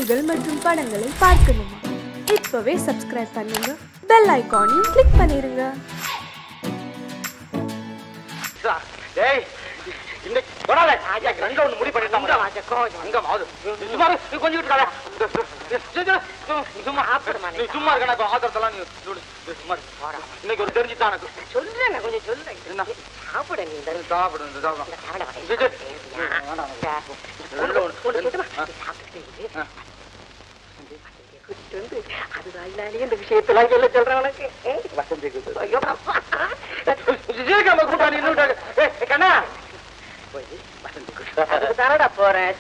நிகழ்ச்சிகள் மற்றும் படங்களை பார்க்கணுமா? இப்பவே சப்ஸ்கிரைப் பண்ணுங்க, பெல் ஐகானையும் கிளிக் பண்ணிருங்க. இன்னைக்கு ஒரு தெரிஞ்சுதான் சொல்றேன், கொஞ்சம் சொல்றேன். அதுதான் இந்த விஷயத்தெல்லாம் சொல்ல சொல்றேன் உனக்கு. கண்ணா தானடா போறேன்.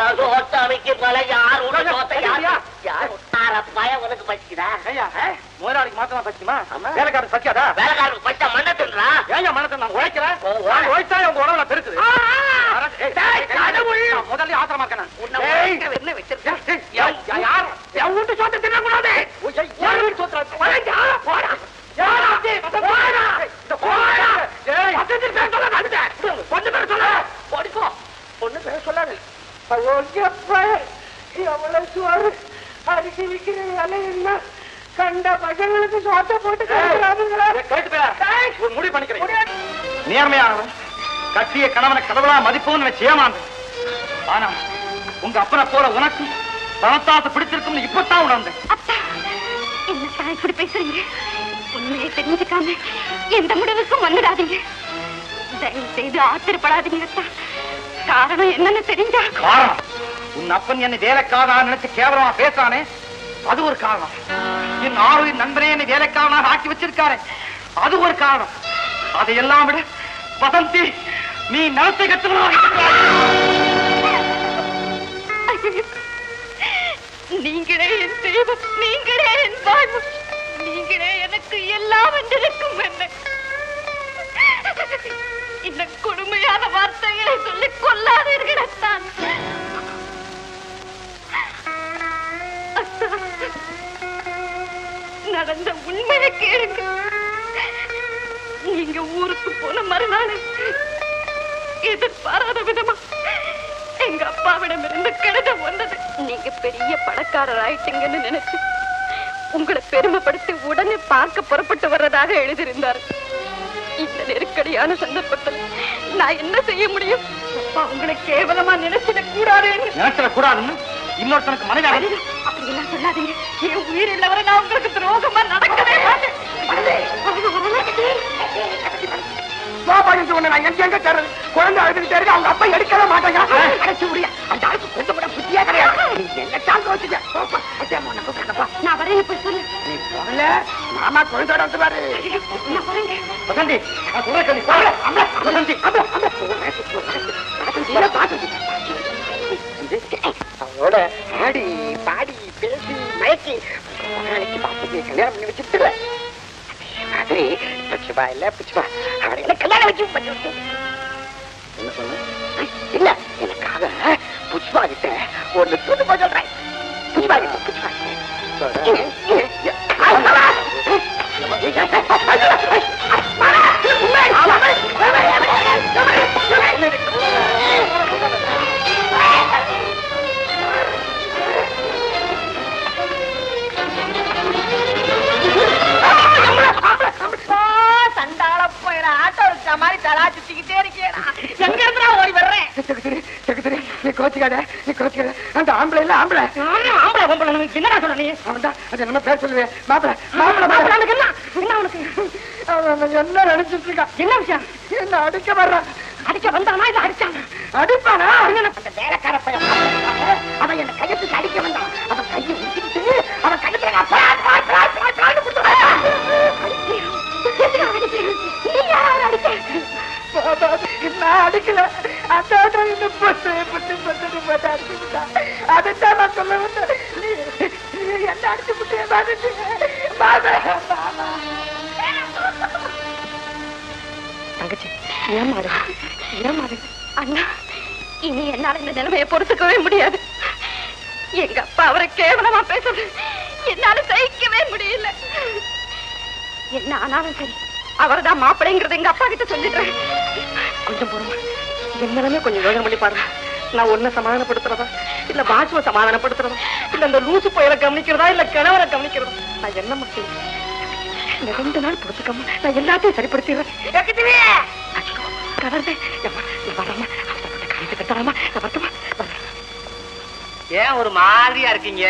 முதலாளிக்கு மாத்திரம் பச்சிக்குமா? வேலைக்காரன் பச்சாதா? வேலைக்காரனுக்கு பச்சா மண்ணை தின்றா. ஏன் மண்ணை நான் உழைக்கிறேன், உழைச்சா உங்க உடம்புல பெருக்குது. முதல்ல ஆத்திரமா இருக்கேன். என்ன வச்சிருக்கேன்? என் வீட்டு சோத்தை தின்னக்கூடாது. பொண்ணு பேர் சொல்லாது. எவ்வளவு சோறு அரிசி விற்கிற வேலை என்ன? கண்ட பசங்களுக்கு சோத்தை போட்டு முடிவு பண்ணிக்கிறேன். நேர்மையானவன் கட்டிய கணவனை கடவுளா மதிப்போன்னு வச்சு ஏமாந்து. ஆனா உங்க அப்பனை போல உனக்கு பணத்தாசை பிடிச்சிருக்கும் இப்பதான் உணர்ந்தேன். என்ன இப்படி பேசுறீங்க? உண்மையை தெரிஞ்சுக்காம எந்த முடிவுக்கும் வந்துடாதீங்க. தயவு செய்து ஆத்திரப்படாதீங்க. காரணம் என்னன்னு தெரிஞ்சா? காரணம் உன் அப்பன் என்னை வேலைக்காரனா நினைச்சு கேவலமா பேசானே, அது ஒரு காரணம். என் ஆறு நண்பனே என்னை வேலைக்காரனாக ஆக்கி வச்சிருக்காரு, அது ஒரு காரணம். அதையெல்லாம் விட வசந்தி, நீ நடத்தை கட்டுவதாக நீங்களே என் தெய்வம், நீங்களே என் வாழ்வு, நீங்களே எனக்கு எல்லாம் என்றிருக்கும். என்ன இந்த கொடுமையான வார்த்தைகளை சொல்லி கொல்லாதீர்கள்தான். நடந்த உண்மையை கேளுங்க. நீங்க ஊருக்கு போன மறுநாள் எதிர்பாராத விதமா எங்க அப்பாவிடம் இருந்து கடிதம் வந்தது. நீங்க பெரிய பணக்காரர் ஆயிட்டீங்கன்னு நினைச்சு உங்களை பெருமைப்படுத்தி உடனே பார்க்க புறப்பட்டு வர்றதாக எழுதியிருந்தார். இந்த நெருக்கடியான சந்தர்ப்பத்தில் நான் என்ன செய்ய முடியும்? அப்பா உங்களை கேவலமா நினைச்சிடக் கூடாதுன்னு இன்னொருத்தனுக்கு மனைவி அப்படி எல்லாம் சொல்லாதீங்க. என் உயிர் இல்லவரை நான் உங்களுக்கு துரோகமா நடக்கவே மாட்டேன். குழந்தை அழுதுகிட்டே இருக்கு, அவங்க அப்பா எடுக்கவே மாட்டாங்க. அந்த ஆளுக்கு கொஞ்சம் கூட புத்தியா கிடையாது. நான் வரேன் போய் சொல்லு. நீ போகல, மாமா குழந்தையோட வந்து பாரு. நான் வரேங்க. வசந்தி, அவளோட ஆடி பாடி பேசி மயக்கி கல்யாணம் பண்ணி வச்சுட்டு மாதிரி புச்சுவா இல்ல புச்சுவா அவளை கல்யாணம் வச்சு பண்ணி விட்டு. என்ன சொன்ன? இல்ல, எனக்காக புஷ்பா கிட்ட ஒரு தூது போய் சொல்றேன். புஷ்பா கிட்ட புஷ்பா சண்டால போயிட ஆட்டோ இருக்க மாதிரி தலா சுத்திக்கிட்டே இருக்கேன். எங்க இருந்தா ஓடி வர்றேன். நீ கோச்சிக்காத, நீ கோச்சிக்காத. அந்த ஆம்பளை இல்ல ஆம்பளை ஆம்பளை பொம்பளை என்னடா சொல்ற நீ? அவன் தான் அது என்ன பேர் சொல்லுவேன். மாப்பிள என்ன நினைச்சிட்டு இருக்கா? என்ன விஷயம்? என்ன அடிக்க வர்றான்? அடிக்க வந்தானா இல்ல அடிச்சானா? அடிப்பானா? அந்த வேலைக்கார பையன் அவன் என்ன கையத்துக்கு அடிக்க வந்தான். அவன் கையை உச்சிட்டு அவன் கையத்துல நான் அடிக்கல. அதைத்தான் நான் சொல்ல வந்தேன். என்ன அடிச்சு விட்டேன். தங்கச்சி ஏமாறு ஏமாறு. அண்ணா, இனி என்னால இந்த நிலைமையை பொறுத்துக்கவே முடியாது. எங்க அப்பா அவரை கேவலமா பேசுறது என்னால சகிக்கவே முடியல. என்ன ஆனாலும் சரி, அவர்தான் மாப்பிள்ளைங்கிறது எங்க அப்பா கிட்ட சொல்லிடுறேன். கொஞ்சம் போறோம், என்னமே கொஞ்சம் யோசனை பண்ணி பாருங்க. நான் ஒன்ன சமாதானப்படுத்துறதா இல்ல பாசுவ சமாதானப்படுத்துறதா இல்ல அந்த லூசு புயலை கவனிக்கிறதா இல்ல கிணவரை கவனிக்கிறதா? நான் என்னம்மா செய்வேன்? இந்த 2 நாள் பொறுத்துக்கம்மா, நான் எல்லாத்தையும் சரிப்படுத்திடுறேன். ஏன் ஒரு மாதிரியா இருக்கீங்க?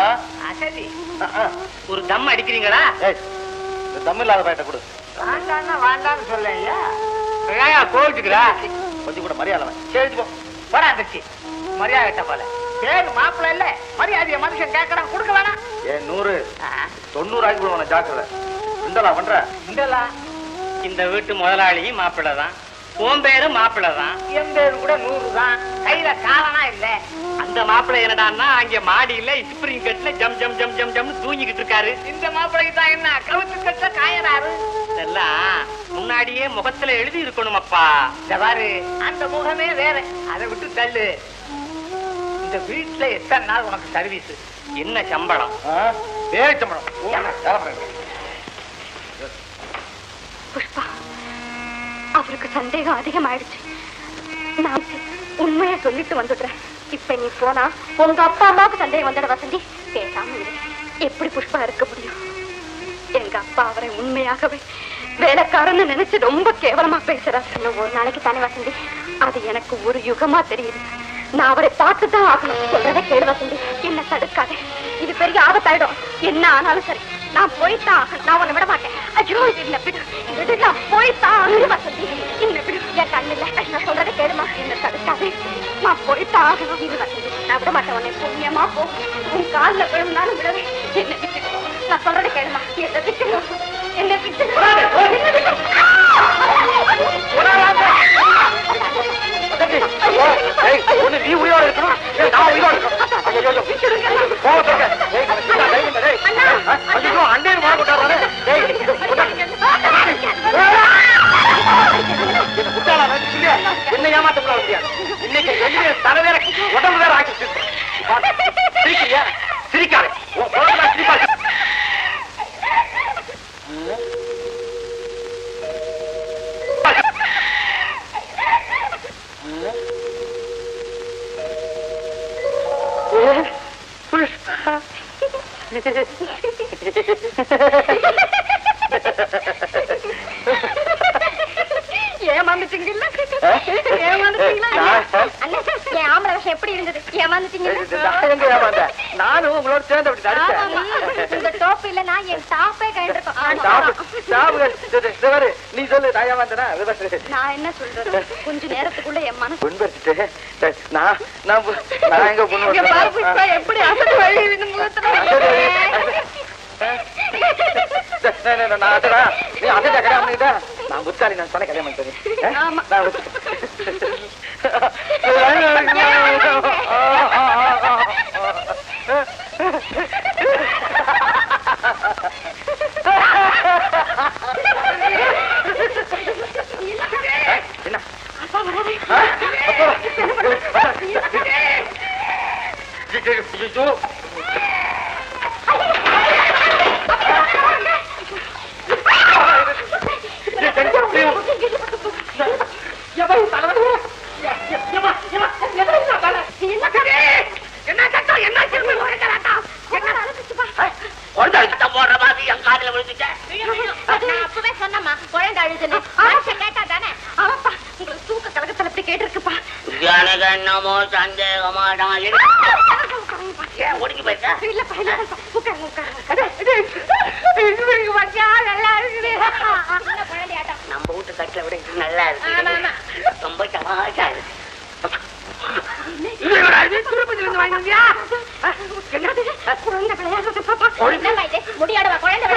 ஒரு தம் அடிக்கிறீங்களா? தம் இல்லாத பாயிட்ட கொடு. வேண்டான்னு சொல்லையா? கோவிச்சுக்கிறா கொஞ்சம் கூட மரியாதை சரி போடா தச்சி. மரியாதை போல பேரு மாப்பிள்ள இல்ல, மரியாதைய மனுஷன் கேட்கறான், கொடுக்க வேணாம். ஏன் 100 90 ஆகி விடுவான ஜாக்கிரதை. இந்தலா பண்ற இந்தலா இந்த வீட்டு முதலாளி மாப்பிள்ள தான், உன் பேரு மாப்பிள்ள தான், என் பேரு கூட 100 தான். கையில காலனா இல்ல. அந்த மாப்பிள்ளை என்னடான்னா அங்க மாடியில ஸ்பிரிங் கட்டுல ஜம் ஜம் ஜம் ஜம் ஜம் தூங்கிக்கிட்டு இருக்காரு. இந்த மாப்பிள்ளைக்கு தான் என்ன கவுத்து கட்ட காயறாரு. இதெல்லாம் முன்னாடியே முகத்துல எழுதி இருக்கணும் அப்பா. பாரு அந்த முகமே வேற, அதை விட்டு தள்ளு. இந்த வீட்டுல எத்தனை நாள் உனக்கு சர்வீஸ்? என்ன சம்பளம்? புஷ்பா, அவருக்கு சந்தேகம் அதிகமாயிடுச்சு. நான் உண்மையா சொல்லிட்டு வந்துடுறேன். இப்ப நீ போனா உங்க அப்பா அம்மாவுக்கு சந்தேகம் வந்துட வசந்தி. பேசாம எப்படி புஷ்பா இருக்க முடியும்? எங்க அப்பா அவரை உண்மையாகவே வேலைக்காரன்னு நினைச்சு ரொம்ப கேவலமா பேசுறாரு. இன்னும் ஒரு நாளைக்கு தானே வசந்தி, அது எனக்கு ஒரு யுகமா தெரியுது. நான் அவரை பார்த்துதான் ஆகணும். சொல்றதை கேடு வசந்தி, என்ன தடுக்காத. இது பெரிய ஆபத்தாயிடும். என்ன ஆனாலும் சரி, நான் போய்தான் ஆகணும். நான் உன்னை விட மாட்டேன். ஐயோ என்ன விடு, நான் போய்தான் ஆகணும் வசந்தி. என்ன விடு, என் கண்ணில்ல. நான் சொல்றதை கேடுமா, என்ன தடுக்காதே. நான் போய்தான் ஆகணும். இது வசந்தி, நான் விட மாட்டேன். உன்னை புண்ணியமா போ, உன் காலில் விழுந்தாலும் விடவே. என்ன விட்டு, நான் சொல்றதை கேடுமா. என்ன விட்டு, என்ன விட்டு. நீ உயிரோட இருக்கணும், நான் உயிரோட இருக்கணும். அண்ணன் மாறக்கூடாது. என்ன ஏமாத்தக்கூடாது முடியாது. இன்னைக்கு தலை வேற உடம்பு வேற ஆக்கி சிரிக்கிறியா? சிரிக்காது. எப்படி இருந்தது? ஏமாந்துட்டீங்க. நானும் உங்களோட சேர்ந்து அப்படி நீ சொல்லு. நான் ஏமாந்தனா? நான் என்ன சொல்றது, கொஞ்ச நேரத்துக்குள்ள என் மனசு புண்படுத்திட்டு நான் எங்க பொண்ணு எப்படி அசத்து வழி நான் புத்தாரி, நான் சொன்ன கல்யாணம் பண்ணி என்ன அப்பவே சொன்னமா குழந்தை அழுதுன்னு கேட்டா தானே. ஆமாப்பா, உங்களுக்கு தூக்க கலகத்துல இப்படி கேட்டிருக்குப்பா. என்னமோ சந்தேகமாடா ஒடுங்கி போயிருக்கா? நம்ம வீட்டு கட்டில விட இது நல்லா இருக்கு, ரொம்ப சமாச்சா இருக்கு. முடியாடுவா குழந்தை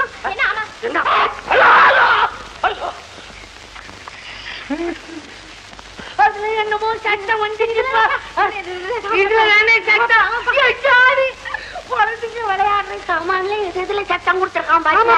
என்னமோ சட்டம் வந்துருப்பா. இதுலதானே சட்டம். குழந்தைங்க விளையாடுற சாமான்ல இதுல சட்டம் கொடுத்துருக்கான் பாருங்க.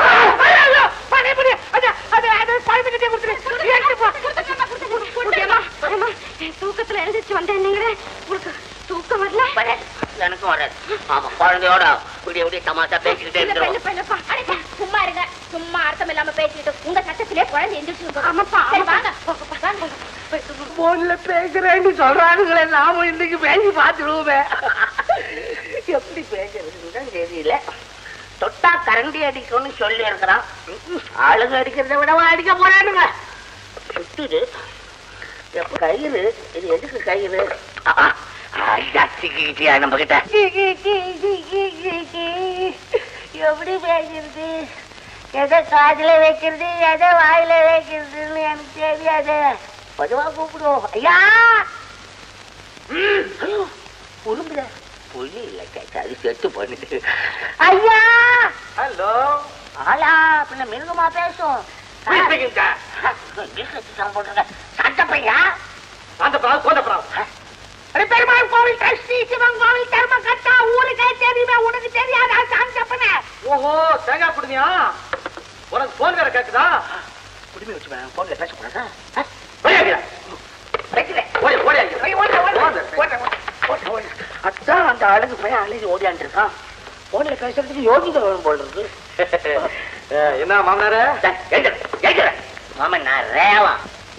தூக்கத்துல எழுதிச்சு வந்தேன். உங்களுக்கு தூக்கம் வரல? எனக்கும் வராது. ஆமா, குழந்தையோட விடிய விடிய தமாஷா பேசிக்கிட்டே இருக்கோம். சும்மா இருங்க, சும்மா அர்த்தம் இல்லாம பேசிக்கிட்டு உங்க சட்டத்திலே குழந்தை எந்திரிச்சு. ஆமாப்பா, வாங்க. போன்ல பேசுறேன்னு சொல்றானுங்களே, நாம இன்னைக்கு பேசி பார்த்துடுவோமே. எப்படி பேசுறதுன்னு தெரியல. தொட்டா கரண்டி அடிக்கும்னு சொல்லி இருக்கிறான். ஆளுங்க அடிக்கிறத விடவா அடிக்க போறானுங்க. சுத்துது கயிறு. இது எதுக்கு கயிறு? நம்ம கிட்ட எப்படி பேசுறது? எதை காதுல வைக்கிறது, எதை வாயில வைக்கிறதுன்னு எனக்கு தெரியாது. பொதுவா கூப்பிடுவோம். ஐயா உரும்புல புலி இல்ல கேட்டாது, செத்து பண்ணுது. ஐயா ஹலோ. ஆளா பின்ன மிருகமா பேசும். சட்டப்பையா பெருமாள் கோவில் டிரஸ்டி, சிவன் கோவில் தர்ம கட்டா, ஊருக்கே தெரியுமே, உனக்கு தெரியாதா? சாந்தப்பன. ஓஹோ, தேங்காய் குடுமியா? உனக்கு போன் வேற கேக்குதா? குடுமி வச்சு போன்ல பேசக்கூடாதா? அதான் அந்த அழகு போய் அழகி ஓடியாண்டு இருக்கான். போன்ல பேசுறதுக்கு யோகிதை வேணும் போல் இருக்கு. என்ன மாமனார? மாமன் நான் ரேவா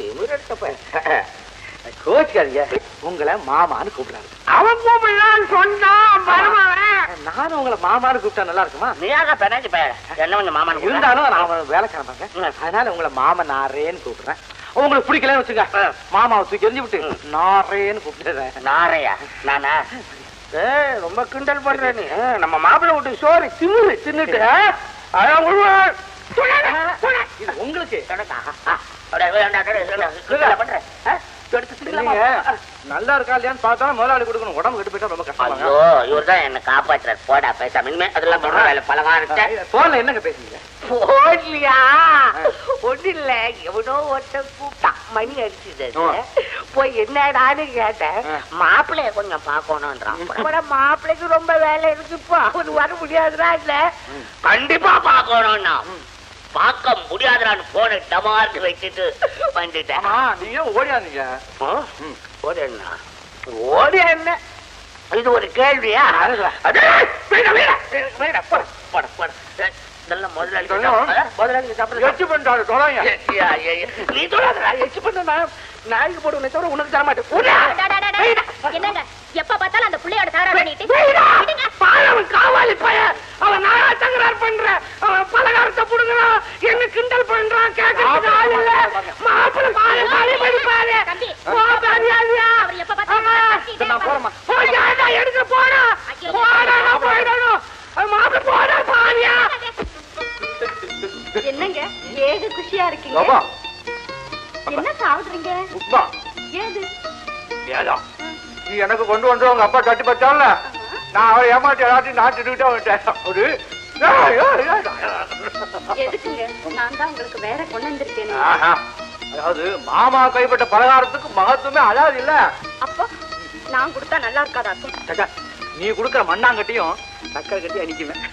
கோச்சுக்காதீங்க. உங்களை மாமான்னு கூப்பிடாரு. அவன் கூப்பிடலான்னு சொன்னான். நானும் உங்களை மாமான்னு கூப்பிட்டா நல்லா இருக்குமா? நீயாக பெனாச்சு என்ன கொஞ்சம் மாமான்னு இருந்தாலும் நான் வேலைக்காரங்க, அதனால உங்களை மாமன் நாரேன்னு கூப்பிடுறேன். உங்களுக்கு பிடிக்கலன்னு வச்சுங்க, மாமாவை தூக்கி எரிஞ்சு விட்டு நாரேன்னு கூப்பிடுறேன். நாரையா? நானா? ரொம்ப கிண்டல் பண்ற நீ. நம்ம மாப்பிள்ளை விட்டு சோறு திமுரு தின்னுட்டு இது உங்களுக்கு நல்லா இருக்கா இல்லையான்னு பார்த்தா முதலாளி கொடுக்கணும். உடம்பு கெட்டு போயிட்டா ரொம்ப கஷ்டம். இவர் தான் என்ன காப்பாற்றுறாரு. போடா பேசாம இனிமே அதெல்லாம் பழகா இருக்க. போன்ல என்னங்க பேசுறீங்க? போன்லையா? ஒண்ணு இல்ல, எவனோ ஒருத்தன் கூப்பிட்டான், மணி அடிச்சுது. போய் என்னடான்னு கேட்டேன். மாப்பிள்ளைய கொஞ்சம் பாக்கணும்ன்றான். மாப்பிள்ளைக்கு ரொம்ப வேலை இருக்குப்பா, அவனு வர முடியாதுடா. இல்ல கண்டிப்பா பாக்கணும்னா பார்க்க முடியாதுன்னு போன டமார்க்கு வச்சுட்டு வந்துட்டேன். நீங்க ஓடியாந்தீங்க? ஓடியா? ஓடியா என்ன? இது ஒரு கேள்வியா? நாய்க்கு போடுவேன் தவிர உனக்கு தர மாட்டேன். எப்ப பார்த்தாலும் அந்த புள்ளையோட தகராறு பண்ணிட்டு காவாலி பைய அவன் நாயா தகராறு பண்ற, அவன் பலகாரத்தை புடுங்கறான், என்ன கிண்டல் பண்றான். கேட்கறது ஆள் இல்ல. மாப்பிள்ளை பாரு பாரு பாரு போறியா? அவர் எப்ப பார்த்தாலும் நான் போறமா? போயா எடுக்க போடா போடா போயிடணும். மாப்பிள்ளை போடா பாரியா? என்னங்க ஏக குஷியா இருக்கீங்க? என்ன சாப்பிடுறீங்க? உப்மா. ஏது ஏதா நீ எனக்கு கொண்டு வந்து உங்க அப்பா தட்டி பச்சான்ல, நான் அவரை ஏமாட்டி எல்லாத்தையும் நாட்டுக்கிட்டே வந்துட்டேன். ஒரு எதுக்குங்க? நான் தான் உங்களுக்கு வேற கொண்டு வந்திருக்கேன். அதாவது மாமா கைப்பட்ட பலகாரத்துக்கு மகத்துவமே அதாவது இல்ல. அப்போ நான் கொடுத்தா நல்லா இருக்காதா? நீ கொடுக்கற மண்ணாங்கட்டியும் சக்கரை கட்டி அடிக்குவேன்.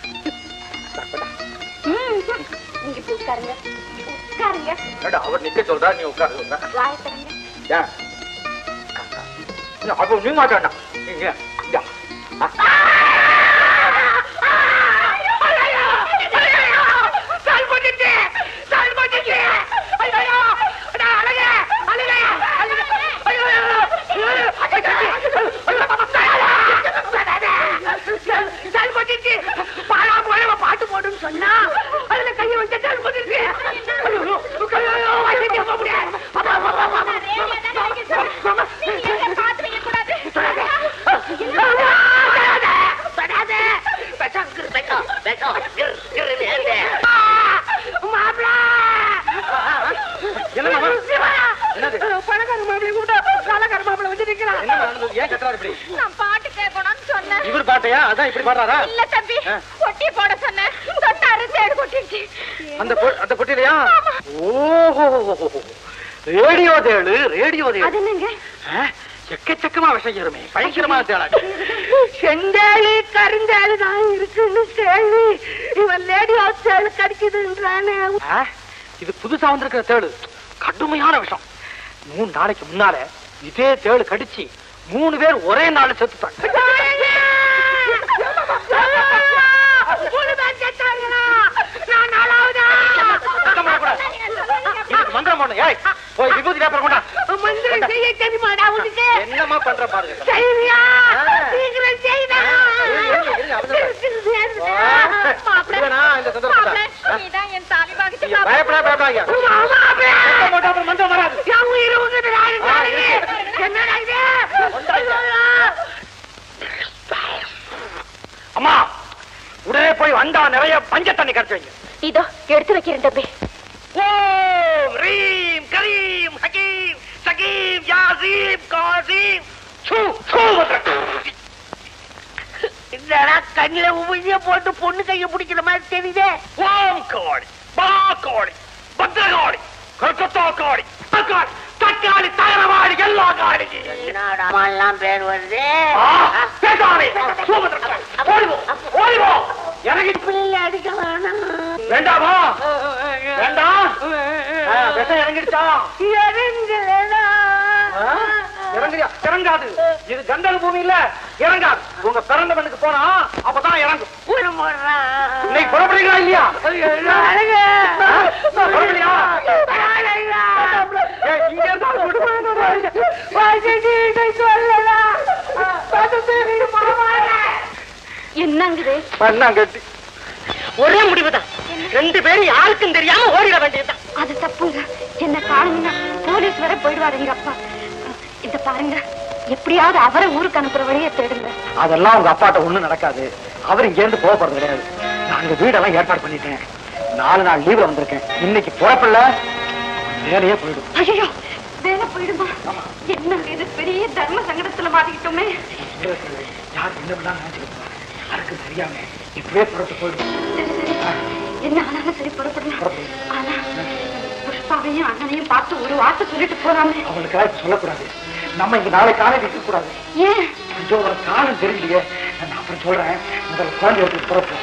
நீங்க இப்ப உட்காருங்க, உட்காருங்க. அவர் நிக்க சொல்றா, நீ உட்கார சொல்ற. வாயத்தரங்க. அப்போ நீ மாட்டாண்டா நீங்க பாட்டு போடுன்னு சொன்னா அதுல கையை வச்சு இவர் பாட்டையா? அதான் இப்படி பாடுறாரா? இல்ல தம்பி, பொட்டி போட சொன்னேன், தொட்டாரு தேடு கொட்டிடுச்சு. அந்த பொட்டிலையா? ஓஹோ, ரேடியோ தேடு. ரேடியோ தேடு அது என்னங்க? எக்கச்சக்கமா விஷயம் ஏறுமே, பயங்கரமான தேடா. செந்தாளி கருந்தாளி தான் இருக்குன்னு கேள்வி. இவன் ரேடியோ தேடு கடிக்குதுன்றானே. இது புதுசா வந்திருக்கிற தேடு கடுமையான விஷம். 3 நாளைக்கு முன்னால இதே தேடு கடிச்சு 3 பேர் ஒரே நாள் செத்துட்டாங்க. மந்திரம் போய் விபூதி பேப்பர் கொண்டா. பண்ற பாருங்க. அம்மா உடனே போய் வந்தா நிறைய பஞ்ச தண்ணி கரைச்சு வைங்க. இதோ எடுத்து வைக்கிறேன் தம்பி. ஓம் ரீம் கரீம் ஹகீம் சகீம் யாசீம் காசீம் சூ சூ. என்னடா கண்ணில உமிழ்ச்சிய போட்டு பொண்ணு கைய பிடிக்கிற மாதிரி தெரியுதே. ஓம் காளி பா காளி பத்ரகாளி கல்கத்தா காளி காளி தக்காளி தகரவாடி எல்லா காளி. என்னடா எல்லாம் பேர் வருது. எனக்கு பிள்ளை அடிக்க வேணாம். வேண்டாமா? வேண்டாம். விஷம் இறங்கிடுச்சா? இறங்குறியா? இறங்காது. இது கந்தக பூமி இல்ல, இறங்காது. உங்க பிறந்த மண்ணுக்கு போனா அப்பதான் இறங்கும். இன்னைக்கு புறப்படுறீங்களா இல்லையா? புறப்படுறியா? இங்க இருந்தாலும் கூட்டு என்னங்குது? பண்ணாங்கட்டி ஒரே முடிவுதான். ரெண்டு பேரும் யாருக்கும் தெரியாம ஓடிட வேண்டியதுதான். அது தப்புங்க. என்ன காணுங்கன்னா போலீஸ் வர போயிடுவாரு எங்க அப்பா. இந்த பாருங்க, எப்படியாவது அவரை ஊருக்கு அனுப்புற வழியை தேடுங்க. அதெல்லாம் உங்க அப்பாட்ட ஒண்ணும் நடக்காது. அவர் இங்க இருந்து போக போறது கிடையாது. நாங்க வீடெல்லாம் ஏற்பாடு பண்ணிட்டேன். 4 நாள் லீவ்ல வந்திருக்கேன். இன்னைக்கு புறப்படல வேலையே போயிடும். ஐயோ, வேலை போயிடுமா? என்ன இது பெரிய தர்ம சங்கடத்துல மாட்டிக்கிட்டோமே. யார் என்ன பண்ணாலும் நினைச்சுக்கிட்டு யாருக்கு தெரியாம இப்பவே புறத்து போயிடும். சரி சரி, என்ன ஆனாலும் சரி புறப்படலாம். ஆனா புஷ்பாவையும் அண்ணனையும் பார்த்து ஒரு வார்த்தை சொல்லிட்டு போறாமே. அவளுக்காக சொல்லக்கூடாது. நம்ம இங்க நாளை காலையில் இருக்க கூடாது. ஏன்? கொஞ்சம் ஒரு காலம் தெரியலையே. நான் அப்புறம் சொல்றேன். முதல்ல குழந்தை விட்டு புறப்போம்.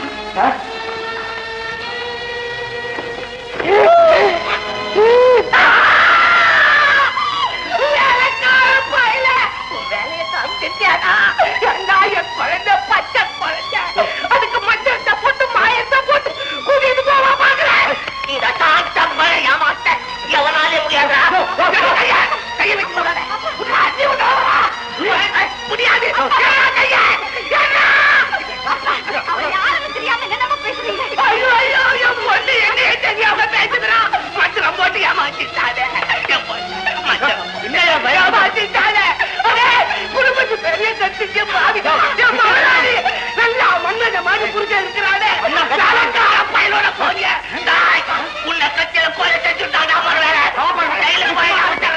குழந்தை பச்சை குழந்தை, அதுக்கு மஞ்சள் போட்டு மாயத்தை போட்டு கூட்டிட்டு போவா பாக்குறேன். இதான் ஏமாத்த எவனாலே முடியாதா? கையை வைக்க முடியாது. முடியாது. தெரியாம என்னமா பேசுறீங்க? ஐயோ ஐயோ, என் பொண்ணு என்னையே தெரியாம பேசுறான். மச்சரம் போட்டு ஏமாத்திட்டானே. என் பொண்ணு ஏமாத்திட்டானே. குடும்பத்து பெரிய கட்டிக்கு பாவி என் மகளாளி நல்லா மன்னத மாதிரி புரிஞ்ச இருக்கிறானே. பயிலோட போனிய உள்ள கட்சியில கோயில செஞ்சுட்டானா மகளே. கையில போய்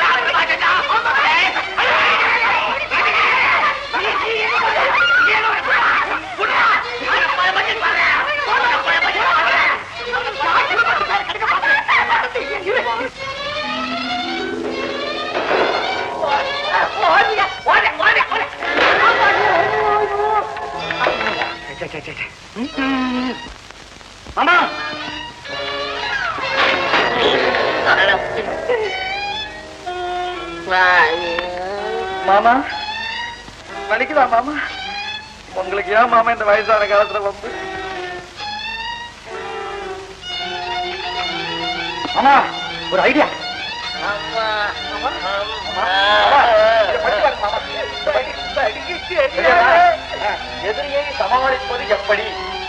மாமா மாமா வலிக்குதா மாமா? உங்களுக்கு ஏன் மாமா இந்த வயசான காலத்துல வந்து? மாமா ஒரு ஐடியா. எதிரியை சமாளிப்பது எப்படி?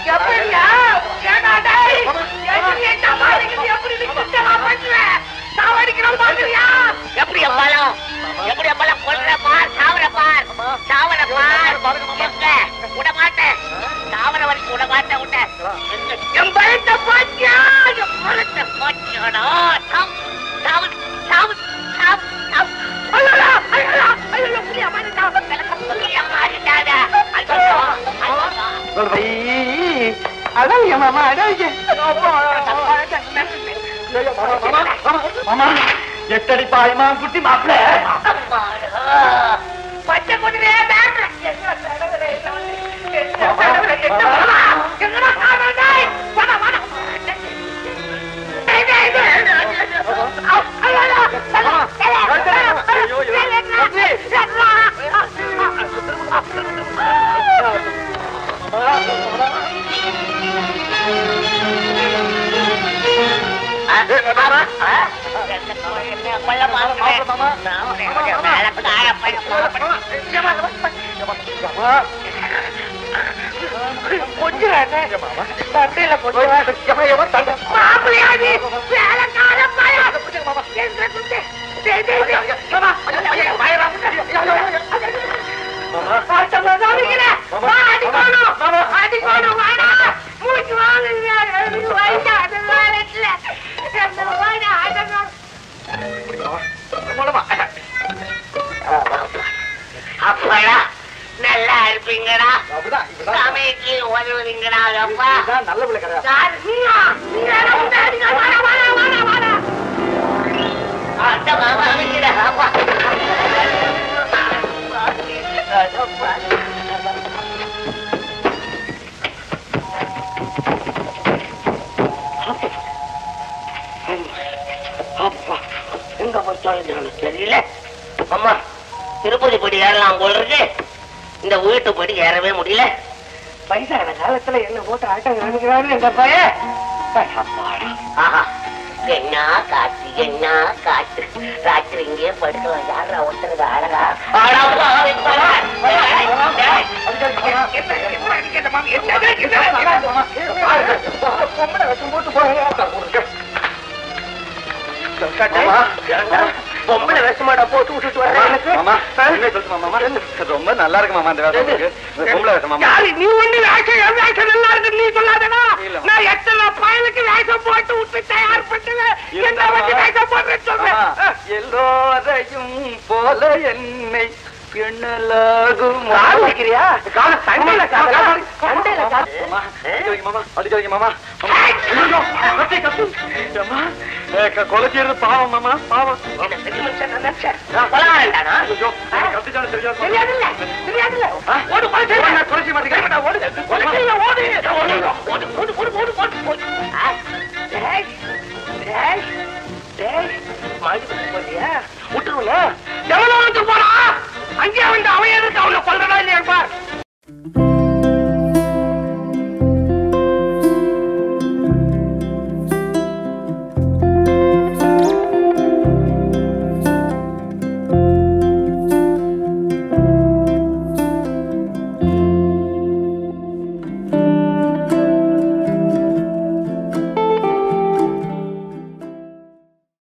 எப்படி அப்பாலும் எப்படி அப்பாலும் கொல்ற பார், சாவர பார், சாவர பார். விட மாட்டேன், சாவர வரைக்கும் விட மாட்டேன். விட்ட என் பழத்தை பாத்தியா? என் பழத்தை பாத்தியாடா? சாவு சாவு சாவு சாவு. எட்டடி பாயமா குட்டி மாப்பிள்ள பச்சை கொண்டு அப்படா நல்லா இருப்பீங்கடா சமைக்கு உதவுறீங்கடா அப்பா நல்ல பிள்ளை கிடையாது அப்பா எங்க போச்சாலும் தெரியல. அம்மா திருப்பதி படி ஏறலாம் போல இருக்கு, இந்த வீட்டு படி ஏறவே முடியல. வயசான காலத்துல என்ன போட்டு ஆட்டம் காமிக்கிறாரு எங்க பையன். ஆஹா என்ன காற்று என்ன காற்று, ராத்திரி இங்கே படுக்கலாம். யாரா ஒருத்தருக்கு அழகா பொம்பளை வேஷமாடா போட்டு விட்டுட்டு ரொம்ப நல்லா இருக்கு மாமா. இந்த பொம்பளை வேஷம் மாமா. நீ ஒண்ணு வேஷம் நல்லா இருக்கு நீ சொல்லாதடா. நான் எத்தனை பயலுக்கு வேஷம் போட்டு விட்டு தயார் பண்ணல என்ன வேஷம் போடுறேன்னு சொல்றேன். எல்லோரையும் போல என்னை எண்ணலாகும் கொலைச்சீர் பாவம் மாமா பாவம். போறியா